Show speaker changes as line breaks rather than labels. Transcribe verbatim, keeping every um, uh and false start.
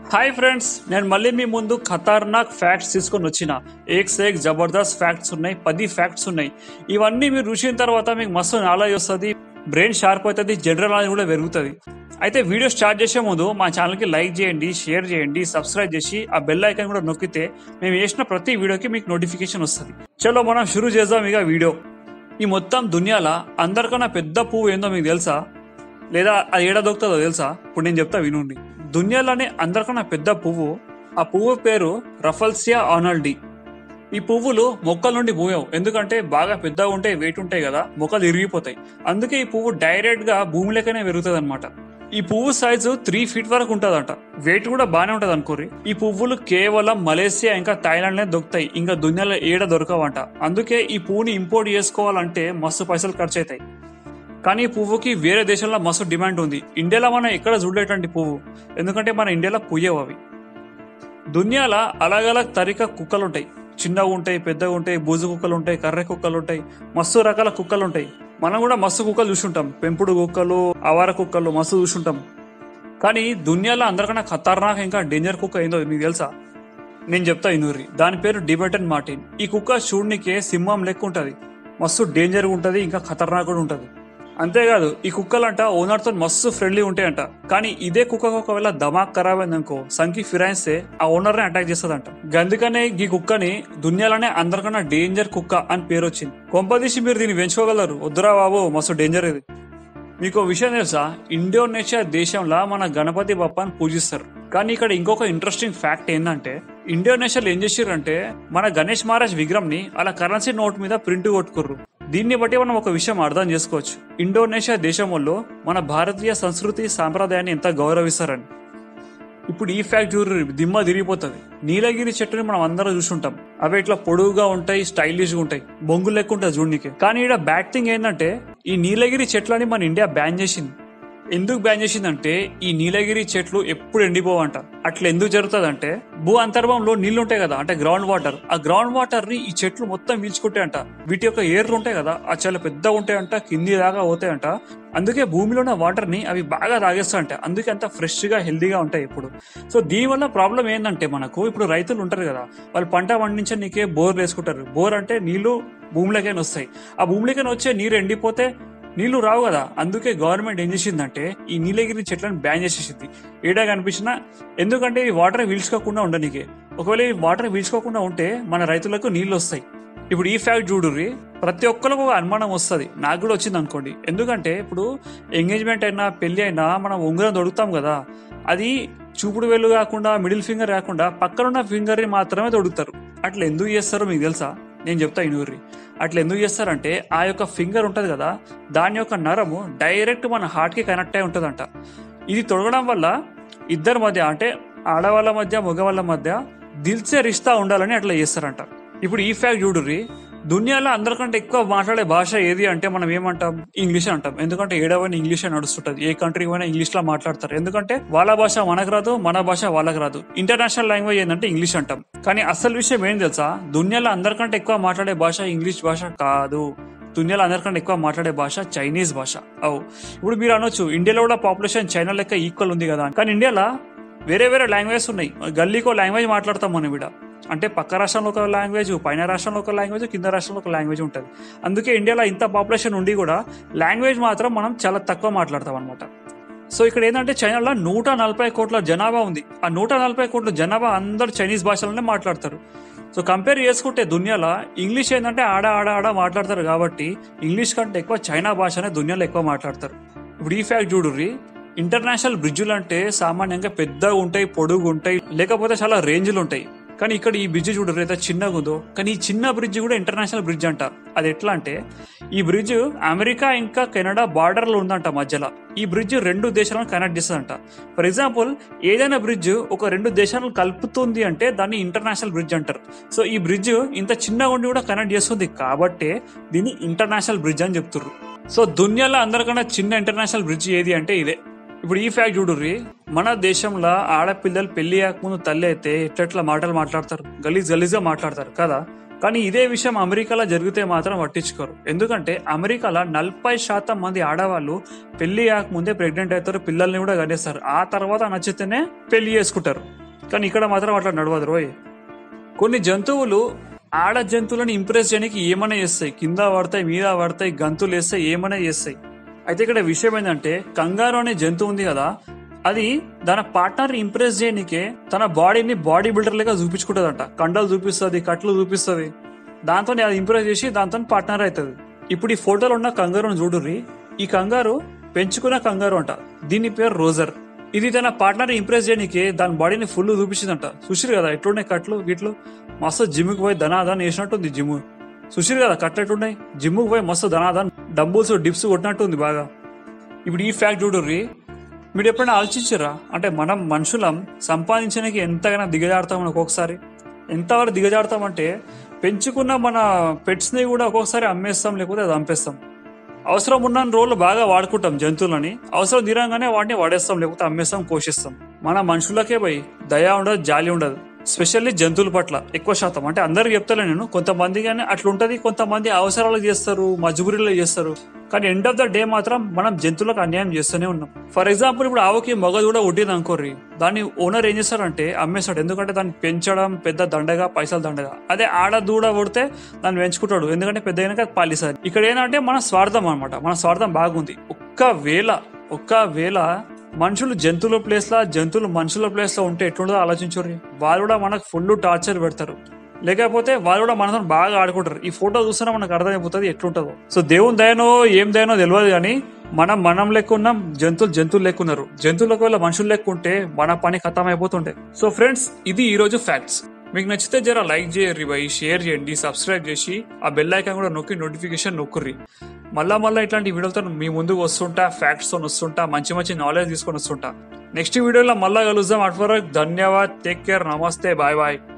Hi friends, నేను మళ్ళీ మీ ముందు ఖతర్నాక్ ఫ్యాక్ట్స్ తీసుకొని వచ్చిన ఏక్ సే ఏక్ జబర్దస్త్ ఫ్యాక్ట్స్ ఉన్నాయి. పది ఫ్యాక్ట్స్ ఉన్నాయి. ఇవన్నీ మీరు చూసిన తర్వాత మీకు మస్తు నాలెడ్జ్ వస్తుంది, బ్రెయిన్ షార్ప్ అవుతుంది, జనరల్ నాలెడ్జ్ కూడా పెరుగుతుంది. అయితే వీడియో స్టార్ట్ చేసే ముందు మా ఛానల్కి లైక్ చేయండి, షేర్ చేయండి, సబ్స్క్రైబ్ చేసి ఆ బెల్ ఐకాన్ కూడా నొక్కితే మేము వేసిన ప్రతి వీడియోకి మీకు నోటిఫికేషన్ వస్తుంది. చలో మనం షురూ చేద్దాం ఇక వీడియో. ఈ మొత్తం దునియాలో అందరికన్నా పెద్ద పువ్వు ఏందో మీకు తెలుసా? లేదా అది ఏడా దొరుకుతుందో తెలుసా? ఇప్పుడు నేను చెప్తా వినుండి. దునియాలోనే అందరికన్నా పెద్ద పువ్వు, ఆ పువ్వు పేరు రఫల్సియా ఆర్నాల్డి. ఈ పువ్వులు మొక్కల నుండి పూయవు, ఎందుకంటే బాగా పెద్దగా ఉంటాయి, వెయిట్ ఉంటాయి కదా, మొక్కలు ఇరిగిపోతాయి. అందుకే ఈ పువ్వు డైరెక్ట్ గా భూమిలోకనే పెరుగుతుంది అనమాట. ఈ పువ్వు సైజు త్రీ ఫీట్ వరకు ఉంటదంట, వెయిట్ కూడా బాగానే ఉంటది అనుకోరి. ఈ పువ్వులు కేవలం మలేసియా ఇంకా థాయిలాండ్ లో దొరుకుతాయి, ఇంకా దునియాలో ఏడ దొరకవంట. అందుకే ఈ పువ్వుని ఇంపోర్ట్ చేసుకోవాలంటే మస్తు పైసలు ఖర్చు అవుతాయి. కానీ ఈ పువ్వుకి వేరే దేశంలో మస్తు డిమాండ్ ఉంది. ఇండియాలో మనం ఎక్కడ చూడలేటువంటి పువ్వు, ఎందుకంటే మన ఇండియాలో పుయ్యవు అవి. దునియాలో అలగ్ అలగ్ తరీకా కుక్కలు ఉంటాయి, చిన్నగా ఉంటాయి, పెద్దగా ఉంటాయి, బూజు కుక్కలు ఉంటాయి, కర్రె కుక్కలు ఉంటాయి, మస్తు రకాల కుక్కలు ఉంటాయి. మనం కూడా మస్తు కుక్కలు చూసుంటాం, పెంపుడు కుక్కలు, ఆవార కుక్కలు మస్తు చూసుంటాం. కానీ దునియాలో అందరికన్నా ఖతర్నాక్ ఇంకా డేంజర్ కుక్క ఏందో మీకు తెలుసా? నేను చెప్తా ఇనూరి. దాని పేరు టిబెటన్ మార్టిన్. ఈ కుక్క చూడనికే సింహం లెక్క ఉంటది, మస్తు డేంజర్ ఉంటది, ఇంకా ఖతర్నాక్ కూడా ఉంటది. అంతేకాదు ఈ కుక్కలంట ఓనర్ తో మస్తు ఫ్రెండ్లీ ఉంటాయంట. కానీ ఇదే కుక్కకు ఒకవేళ దమాక్ ఖరాబ్ అయిందనుకో, సంకి ఫిరాయిస్తే ఆ ఓనర్ ని అటాక్ చేస్తుందంట. గందుకనే ఈ కుక్కని దునియాలోనే అందరికన్నా డేంజర్ కుక్క అని పేరు వచ్చింది. కొంపదీసి మీరు దీన్ని పెంచుకోగలరు? వద్దురా బాబు, మస్తు డేంజర్ ఇది. మీకు విషయం తెలుసా? ఇండోనేషియా దేశంలో మన గణపతి బప్పని పూజిస్తారు. కానీ ఇక్కడ ఇంకొక ఇంట్రెస్టింగ్ ఫ్యాక్ట్ ఏంటంటే, ఇండోనేషియాలో ఏం చేసిర్రంటే మన గణేష్ మహారాజ్ విగ్రహం ని అలా కరెన్సీ నోట్ మీద ప్రింట్ కొట్టుకుర్రు. దీన్ని బట్టి మనం ఒక విషయం అర్థం చేసుకోవచ్చు, ఇండోనేషియా దేశం వాళ్ళు మన భారతీయ సంస్కృతి సాంప్రదాయాన్ని ఎంత గౌరవిస్తారని. ఇప్పుడు ఈ ఫ్యాక్ట్ చూర్రి, దిమ్మ తిరిగిపోతుంది. నీలగిరి చెట్టుని మనం అందరం చూసుంటాం, అవి ఇట్లా పొడుగుగా ఉంటాయి, స్టైలిష్ గా ఉంటాయి, బొంగు లెక్క ఉంటుంది చూడనీకి. కానీ ఇక్కడ బ్యాడ్ థింగ్ ఏంటంటే ఈ నీలగిరి చెట్లని మన ఇండియా బ్యాన్ చేసింది. ఎందుకు బ్యాన్ చేసిందంటే ఈ నీలగిరి చెట్లు ఎప్పుడు ఎండిపోవంట. అట్లా ఎందుకు జరుగుతుంది అంటే భూ అంతర్భంలో నీళ్లు ఉంటాయి కదా, అంటే గ్రౌండ్ వాటర్, ఆ గ్రౌండ్ వాటర్ ని ఈ చెట్లు మొత్తం పీల్చుకుంటాయంట. వీటి యొక్క ఏర్లు ఉంటాయి కదా, ఆ చాలా పెద్దగా ఉంటాయంట, కింది దాకా పోతాయంట. అందుకే భూమిలో ఉన్న వాటర్ ని అవి బాగా తాగేస్తాయంట. అందుకే అంత ఫ్రెష్ గా హెల్దీగా ఉంటాయి ఇప్పుడు. సో దీనివల్ల ప్రాబ్లం ఏంటంటే మనకు ఇప్పుడు రైతులు ఉంటారు కదా, వాళ్ళు పంట పండించే నీకే బోర్లు వేసుకుంటారు. బోర్ అంటే నీళ్లు భూమిలోకైనా వస్తాయి, ఆ భూమిలోకైనా వచ్చే నీరు ఎండిపోతే నీళ్లు రావు కదా. అందుకే గవర్నమెంట్ ఏం చేసిందంటే ఈ నీలగిరి చెట్లను బ్యాన్ చేసేసింది ఏడా కనిపించినా. ఎందుకంటే ఈ వాటర్ పీల్చుకోకుండా ఉండనీకే. ఒకవేళ ఈ వాటర్ పీల్చుకోకుండా ఉంటే మన రైతులకు నీళ్లు వస్తాయి. ఇప్పుడు ఈ ఫ్యాక్ట్ చూడుర్రి, ప్రతి ఒక్కరికి ఒక అనుమానం వస్తుంది, నాకు కూడా వచ్చింది అనుకోండి. ఎందుకంటే ఇప్పుడు ఎంగేజ్మెంట్ అయినా పెళ్లి అయినా మనం ఉంగరం తొడుగుతాం కదా, అది చూపుడు వేలు కాకుండా మిడిల్ ఫింగర్ కాకుండా పక్కనున్న ఫింగర్ ని మాత్రమే తొడుగుతారు. అట్లా ఎందుకు చేస్తారో మీకు తెలుసా? నేను చెప్తా ఇనూరి. అట్లా ఎందుకు చేస్తారంటే ఆ యొక్క ఫింగర్ ఉంటది కదా, దాని యొక్క నరము డైరెక్ట్ మన హార్ట్ కి కనెక్ట్ అయి ఉంటదంట. ఇది తొడగడం వల్ల ఇద్దరి మధ్య, అంటే ఆడవాళ్ళ మధ్య మగవాళ్ళ మధ్య దిల్సే రిష్తా ఉండాలని అట్లా చేస్తారంట. ఇప్పుడు ఈ ఫ్యాక్ట్ చూడుర్రి, దునియాలో అందరికంటే ఎక్కువ మాట్లాడే భాష ఏది అంటే మనం ఏమంటాం? ఇంగ్లీష్ అంటాం. ఎందుకంటే ఏడవైనా ఇంగ్లీష్ నడుస్తుంటది, ఏ కంట్రీకి పోయినా ఇంగ్లీష్ లో మాట్లాడతారు. ఎందుకంటే వాళ్ళ భాష మనకు రాదు, మన భాష వాళ్ళకి రాదు. ఇంటర్నేషనల్ లాంగ్వేజ్ ఏంటంటే ఇంగ్లీష్ అంటాం. కానీ అసలు విషయం ఏం తెలుసా? దునియాలో అందరికంటే ఎక్కువ మాట్లాడే భాష ఇంగ్లీష్ భాష కాదు. దునియాలో అందరికంటే ఎక్కువ మాట్లాడే భాష చైనీస్ భాష. అవు ఇప్పుడు మీరు అనొచ్చు, ఇండియాలో కూడా పాపులేషన్ చైనా లెక్క ఈక్వల్ ఉంది కదా. కానీ ఇండియాలో వేరే వేరే లాంగ్వేజెస్ ఉన్నాయి. గల్లీకో లాంగ్వేజ్ మాట్లాడతాం మనం ఇక్కడ. అంటే పక్క రాష్ట్రంలో ఒక లాంగ్వేజ్, పైన రాష్ట్రంలో ఒక లాంగ్వేజ్, కింద రాష్ట్రంలో ఒక లాంగ్వేజ్ ఉంటుంది. అందుకే ఇండియాలో ఇంత పాపులేషన్ ఉండి కూడా లాంగ్వేజ్ మాత్రం మనం చాలా తక్కువ మాట్లాడతాం అనమాట. సో ఇక్కడ ఏంటంటే చైనాలో నూట నలభై కోట్ల జనాభా ఉంది. ఆ నూట నలభై కోట్ల జనాభా అందరు చైనీస్ భాషలోనే మాట్లాడతారు. సో కంపేర్ చేసుకుంటే దునియాలో ఇంగ్లీష్ ఏంటంటే ఆడ ఆడ ఆడ మాట్లాడతారు కాబట్టి ఇంగ్లీష్ కంటే ఎక్కువ చైనా భాషనే దునియాలో ఎక్కువ మాట్లాడతారు. ఇప్పుడు ఈ ఫ్యాక్ట్ చూడుర్రి, ఇంటర్నేషనల్ బ్రిడ్జులు అంటే సామాన్యంగా పెద్దగా ఉంటాయి, పొడుగు ఉంటాయి, లేకపోతే చాలా రేంజ్లు ఉంటాయి. కానీ ఇక్కడ ఈ బ్రిడ్జ్ చూడరు ఎంత చిన్నగా ఉందో. కానీ ఈ చిన్న బ్రిడ్జ్ కూడా ఇంటర్నేషనల్ బ్రిడ్జ్ అంటారు. అది ఎట్లా అంటే ఈ బ్రిడ్జ్ అమెరికా ఇంకా కెనడా బార్డర్ లో ఉందంట మధ్యలో. ఈ బ్రిడ్జ్ రెండు దేశాలను కనెక్ట్ చేస్తుందంట. ఫర్ ఎగ్జాంపుల్ ఏదైనా బ్రిడ్జ్ ఒక రెండు దేశాలను కలుపుతుంది అంటే దాన్ని ఇంటర్నేషనల్ బ్రిడ్జ్ అంటారు. సో ఈ బ్రిడ్జ్ ఇంత చిన్నగా ఉండి కూడా కనెక్ట్ చేస్తుంది కాబట్టి దీన్ని ఇంటర్నేషనల్ బ్రిడ్జ్ అని చెప్తున్నారు. సో దునియాలో అందరికన్నా చిన్న ఇంటర్నేషనల్ బ్రిడ్జ్ ఏది అంటే ఇదే. ఇప్పుడు ఈ ఫ్యాక్ట్ చూడుర్రి, మన దేశంలో ఆడపిల్లలు పెళ్లి కాకముందు తల్లి అయితే ఎట్లెట్లా మాటలు మాట్లాడతారు, గలీజ్ గలీజ్గా మాట్లాడతారు కదా. కానీ ఇదే విషయం అమెరికాలో జరిగితే మాత్రం పట్టించుకోరు. ఎందుకంటే అమెరికాలో నలభై శాతం మంది ఆడవాళ్ళు పెళ్లి కాకముందే ప్రెగ్నెంట్ అవుతారు, పిల్లల్ని కూడా కనేస్తారు. ఆ తర్వాత నచ్చితేనే పెళ్లి చేసుకుంటారు. కానీ ఇక్కడ మాత్రం అట్లా నడవదు రోయ్. కొన్ని జంతువులు ఆడ జంతువులను ఇంప్రెస్ చేయడానికి ఏమైనా చేస్తాయి, కింద పడతాయి, మీద పడతాయి, గంతులు వేస్తాయి, ఏమైనా చేస్తాయి. అయితే ఇక్కడ విషయం ఏంటంటే కంగారు అనే జంతువు ఉంది కదా, అది తన పార్ట్నర్ ఇంప్రెస్ చేయనికే తన బాడీని బాడీ బిల్డర్ లెక్క చూపించుకుంటదంట. కండలు చూపిస్తుంది, కట్లు చూపిస్తుంది, దాంతో అది ఇంప్రెస్ చేసి దాంతో పార్ట్నర్ అవుతుంది. ఇప్పుడు ఈ ఫోటోలో ఉన్న కంగారును చూడుర్రి. ఈ కంగారు పెంచుకున్న కంగారు అంట. దీని పేరు రోజర్. ఇది తన పార్ట్నర్ ఇంప్రెస్ చేయడానికి దాని బాడీని ఫుల్ చూపించిందంట. చూసిరు కదా ఎట్లున్నాయి కట్లు గిట్లు. మస్తు జిమ్కి పోయి ధనాధన్ వేసినట్టుంది జిమ్. చూసిరు కదా కట్లు ఎట్లున్నాయి. జిమ్కి పోయి మస్తు ధనాధన్ డంబుల్స్ డిప్స్ కొట్టినట్టుంది బాగా. ఇప్పుడు ఈ ఫ్యాక్ట్ చూడుర్రి. మీరు ఎప్పుడైనా ఆలోచించారా అంటే మనం మనుషులం సంపాదించడానికి ఎంతగానో దిగజారుతాం ఒక్కొక్కసారి. ఎంతవరకు దిగజారుతామంటే పెంచుకున్న మన పెట్స్ ని కూడా ఒక్కొక్కసారి అమ్మేస్తాం, లేకపోతే అది చంపేస్తాం. అవసరం ఉన్న రోజులు బాగా వాడుకుంటాం జంతువులని, అవసరం తీరంగానే వాటిని వాడేస్తాం, లేకపోతే అమ్మేస్తాం, పోషిస్తాం. మన మనుషులకే పోయి దయ ఉండదు, జాలి ఉండదు. స్పెషల్లీ జంతువుల పట్ల ఎక్కువ శాతం. అంటే అందరికి చెప్తాను నేను, కొంతమంది కానీ అట్లా ఉంటది, కొంతమంది అవసరాలు చేస్తారు, మజబూరీలో చేస్తారు. కానీ ఎండ్ ఆఫ్ ద డే మాత్రం మనం జంతువులకు అన్యాయం చేస్తూనే ఉన్నాం. ఫర్ ఎగ్జాంపుల్ ఇప్పుడు ఆవుకి మగ దూడ ఉట్టింది అనుకోర్రి, దాన్ని ఓనర్ ఏం చేస్తారంటే అమ్మేస్తాడు. ఎందుకంటే దాన్ని పెంచడం పెద్ద దండగా, పైసలు దండగా. అదే ఆడ దూడ కొడితే దాన్ని పెంచుకుంటాడు, ఎందుకంటే పెద్ద అయినాక పాలిస్తారు. ఇక్కడ ఏంటంటే మన స్వార్థం అనమాట. మన స్వార్థం బాగుంది. ఒక్కవేళ ఒక్కవేళ మనుషులు జంతువుల ప్లేస్ లా జంతువులు మనుషుల ప్లేస్ లో ఉంటే ఎట్లుంటుందో ఆలోచించుర్రి. వాళ్ళు కూడా మనకు ఫుల్ టార్చర్ పెడతారు, లేకపోతే వాళ్ళు కూడా మనతో బాగా ఆడుకుంటారు. ఈ ఫోటో చూస్తున్నా మనకు అర్థమైపోతుంది ఎట్లుంటుందో. సో దేవుని దయనో ఏం దయనో తెలియదు, కానీ మనం మనం లెక్క ఉన్నాం, జంతువులు జంతువులు లెక్క ఉన్నారు. జంతువులకు వల్ల మనుషులు లెక్క ఉంటే మన పని ఖతం అయిపోతుండే. సో ఫ్రెండ్స్, ఇది ఈ రోజు ఫ్యాక్ట్స్. మీకు నచ్చితే జర లైక్ చేయర్రి బై, షేర్ చేయండి, సబ్స్క్రైబ్ చేసి ఆ బెల్ ఐకాన్ కూడా నొక్కి నోటిఫికేషన్ నొక్కుర్రి. మళ్ళా మళ్ళీ ఇట్లాంటి వీడియోలతో మీ ముందుకు వస్తుంటా, ఫ్యాక్ట్స్ తో వస్తుంటా, మంచి మంచి నాలెడ్జ్ తీసుకొని వస్తుంటా. నెక్స్ట్ వీడియోలో మళ్ళా కలుద్దాం. అట్ వరకు ధన్యవాద్, టేక్ కేర్, నమస్తే, బాయ్ బాయ్.